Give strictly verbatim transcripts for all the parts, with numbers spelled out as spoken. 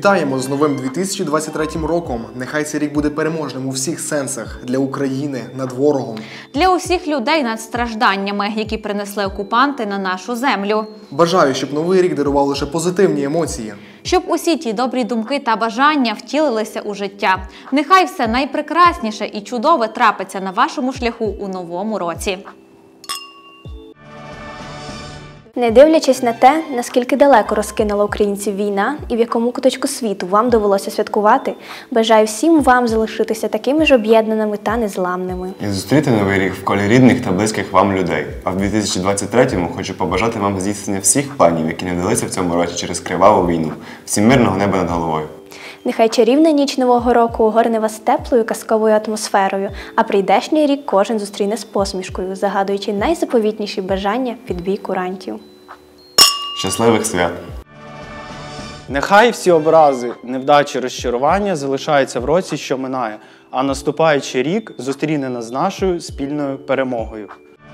Вітаємо з новим дві тисячі двадцять третім роком. Нехай цей рік буде переможним у всіх сенсах для України над ворогом. Для усіх людей над стражданнями, які принесли окупанти на нашу землю. Бажаю, щоб новий рік дарував лише позитивні емоції. Щоб усі ті добрі думки та бажання втілилися у життя. Нехай все найпрекрасніше і чудове трапиться на вашому шляху у новому році. Не дивлячись на те, наскільки далеко розкинула українців війна і в якому куточку світу вам довелося святкувати, бажаю всім вам залишитися такими ж об'єднаними та незламними. І зустріти новий рік в колі рідних та близьких вам людей. А в дві тисячі двадцять третьому хочу побажати вам здійснення всіх планів, які не вдалися в цьому році через криваву війну. Всім мирного неба над головою. Нехай чарівна ніч Нового року огорне вас теплою казковою атмосферою, а прийдешній рік кожен зустріне з посмішкою, загадуючи найзаповітніші бажання від бій курантів. Щасливих свят! Нехай всі образи, невдачі, розчарування залишаються в році, що минає, а наступаючий рік зустріне нас з нашою спільною перемогою.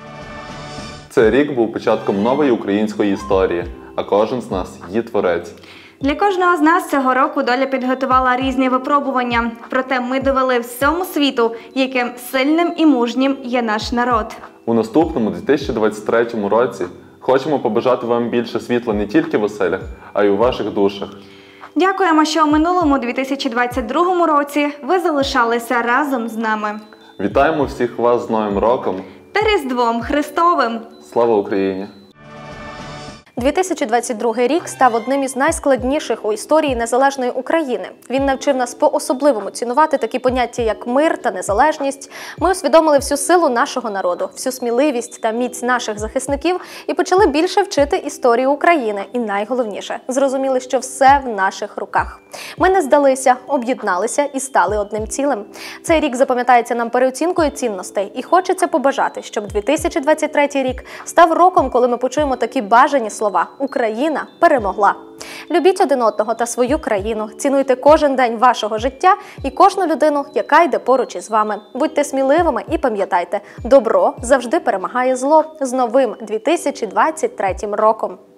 Цей рік був початком нової української історії, а кожен з нас – її творець. Для кожного з нас цього року доля підготувала різні випробування. Проте ми довели всьому світу, яким сильним і мужнім є наш народ. У наступному дві тисячі двадцять третьому році хочемо побажати вам більше світла не тільки в оселях, а й у ваших душах. Дякуємо, що у минулому дві тисячі двадцять другому році ви залишалися разом з нами. Вітаємо всіх вас з Новим роком та Різдвом Христовим! Слава Україні! дві тисячі двадцять другий рік став одним із найскладніших у історії незалежної України. Він навчив нас по-особливому цінувати такі поняття, як мир та незалежність. Ми усвідомили всю силу нашого народу, всю сміливість та міць наших захисників і почали більше вчити історію України. І найголовніше – зрозуміли, що все в наших руках. Ми не здалися, об'єдналися і стали одним цілим. Цей рік запам'ятається нам переоцінкою цінностей. І хочеться побажати, щоб дві тисячі двадцять третій рік став роком, коли ми почуємо такі бажані слова. Україна перемогла. Любіть один одного та свою країну, цінуйте кожен день вашого життя і кожну людину, яка йде поруч із вами. Будьте сміливими і пам'ятайте, добро завжди перемагає зло. З новим дві тисячі двадцять третім роком!